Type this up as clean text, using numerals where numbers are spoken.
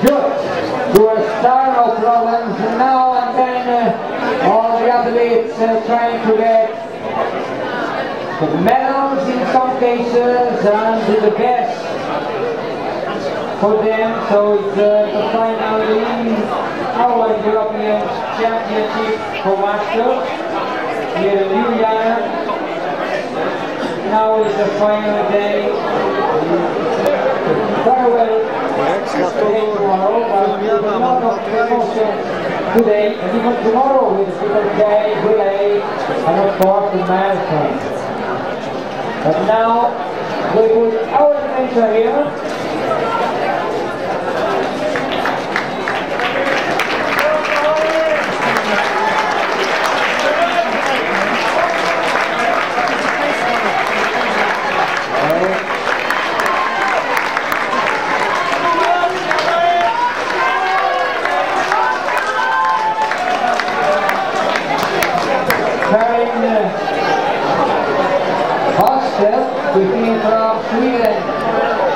Good. To a star of problems now and then all the athletes trying to get the medals in some cases and do the best for them. So it's the final in our European Championship for Masters here in Ljubljana. Now is the final day. Farewell tomorrow, but a lot of emotion today and even tomorrow with the Super J, relay, and of course the marathon. But now we put our attention here. Karin Hostel, we came from Sweden.